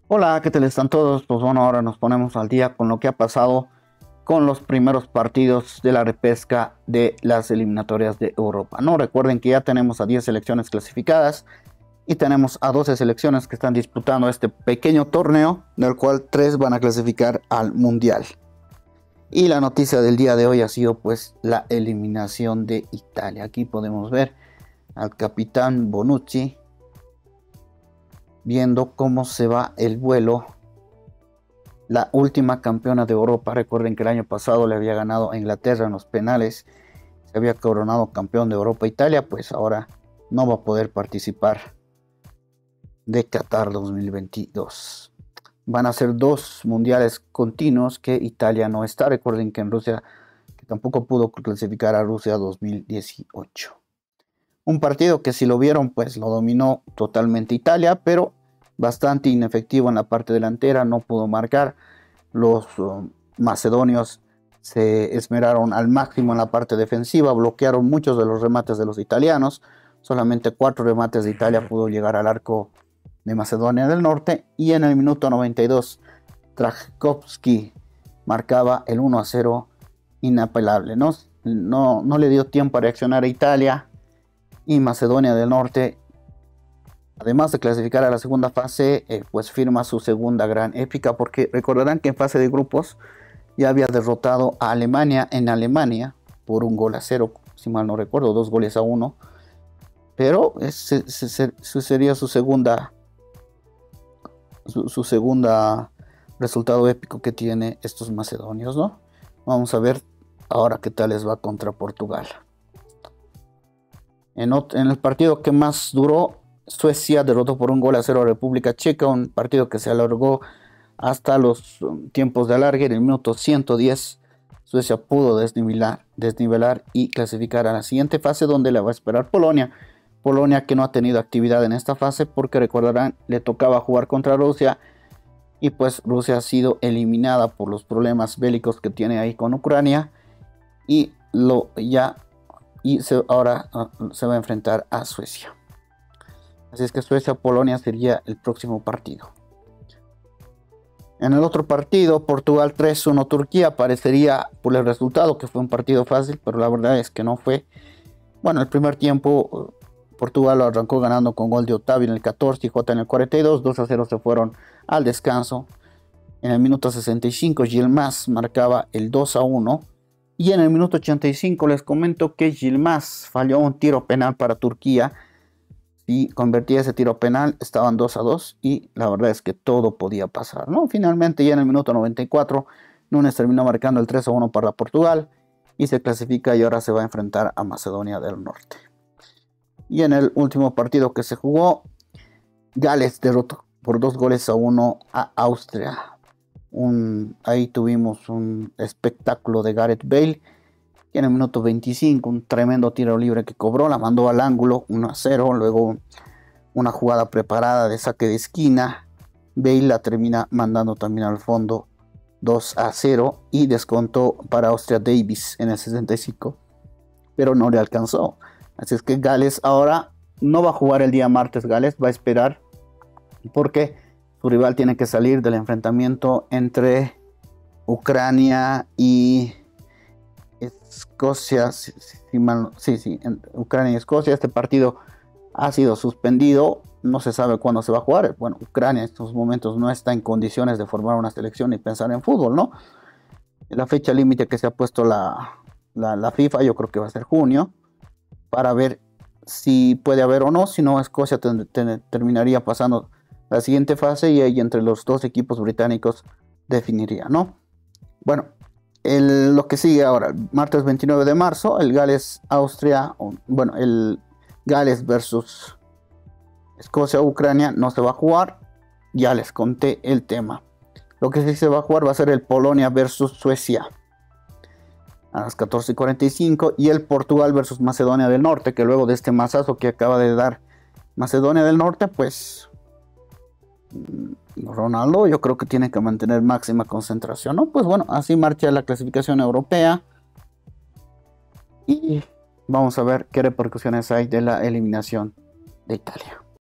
Hola, ¿qué tal están todos? Pues bueno, ahora nos ponemos al día con lo que ha pasado con los primeros partidos de la repesca de las eliminatorias de Europa. No recuerden que ya tenemos a 10 selecciones clasificadas y tenemos a 12 selecciones que están disputando este pequeño torneo, del cual 3 van a clasificar al Mundial. Y la noticia del día de hoy ha sido pues la eliminación de Italia. Aquí podemos ver al capitán Bonucci viendo cómo se va el vuelo. La última campeona de Europa, recuerden que el año pasado le había ganado a Inglaterra en los penales, se había coronado campeón de Europa Italia, pues ahora no va a poder participar de Qatar 2022. Van a ser 2 mundiales continuos que Italia no está. Recuerden que en Rusia, que tampoco pudo clasificar a Rusia 2018. Un partido que si lo vieron, pues lo dominó totalmente Italia, pero bastante inefectivo en la parte delantera, no pudo marcar. Los macedonios se esmeraron al máximo en la parte defensiva, bloquearon muchos de los remates de los italianos. Solamente 4 remates de Italia pudo llegar al arco de Macedonia del Norte, y en el minuto 92 Trajkovski marcaba el 1-0 inapelable. No le dio tiempo a reaccionar a Italia, y Macedonia del Norte, además de clasificar a la segunda fase, pues firma su segunda gran épica, porque recordarán que en fase de grupos ya había derrotado a Alemania en Alemania por 1-0, si mal no recuerdo, 2-1, pero sería su segunda resultado épico que tiene estos macedonios, ¿no? Vamos a ver ahora qué tal les va contra Portugal. En el partido que más duró, Suecia derrotó por 1-0 a República Checa, un partido que se alargó hasta los tiempos de alargue. En el minuto 110 Suecia pudo desnivelar y clasificar a la siguiente fase, donde la va a esperar Polonia. Polonia que no ha tenido actividad en esta fase porque recordarán le tocaba jugar contra Rusia, y pues Rusia ha sido eliminada por los problemas bélicos que tiene ahí con Ucrania, y ahora se va a enfrentar a Suecia. Así es que Suecia-Polonia sería el próximo partido. En el otro partido, Portugal 3-1 Turquía, parecería por el resultado que fue un partido fácil, pero la verdad es que no fue. Bueno, el primer tiempo Portugal lo arrancó ganando con gol de Otavio en el 14 y Jota en el 42, 2-0 se fueron al descanso. En el minuto 65 Yilmaz marcaba el 2-1, y en el minuto 85 les comento que Yilmaz falló un tiro penal para Turquía. Si convertía ese tiro penal, estaban 2-2, y la verdad es que todo podía pasar, ¿no? Finalmente, ya en el minuto 94, Núñez terminó marcando el 3-1 para Portugal y se clasifica, y ahora se va a enfrentar a Macedonia del Norte. Y en el último partido que se jugó, Gales derrotó por 2-1 a Austria. Ahí tuvimos un espectáculo de Gareth Bale, que en el minuto 25 un tremendo tiro libre que cobró, la mandó al ángulo 1-0, luego una jugada preparada de saque de esquina, Bale la termina mandando también al fondo 2-0, y descontó para Austria Davis en el 65, pero no le alcanzó. Así es que Gales ahora no va a jugar el día martes. Gales va a esperar porque su rival tiene que salir del enfrentamiento entre Ucrania y Escocia. Ucrania y Escocia. Este partido ha sido suspendido. No se sabe cuándo se va a jugar. Bueno, Ucrania en estos momentos no está en condiciones de formar una selección y pensar en fútbol, ¿no? La fecha límite que se ha puesto la FIFA, yo creo que va a ser junio, para ver si puede haber o no. Si no, Escocia terminaría pasando la siguiente fase, y ahí entre los dos equipos británicos definiría, ¿no? Bueno, lo que sigue ahora, martes 29 de marzo, el Gales versus Escocia-Ucrania no se va a jugar, ya les conté el tema. Lo que sí se va a jugar va a ser el Polonia versus Suecia a las 14:45, y el Portugal versus Macedonia del Norte, que luego de este mazazo que acaba de dar Macedonia del Norte, pues Ronaldo yo creo que tiene que mantener máxima concentración, ¿no? Pues bueno, así marcha la clasificación europea, y vamos a ver qué repercusiones hay de la eliminación de Italia.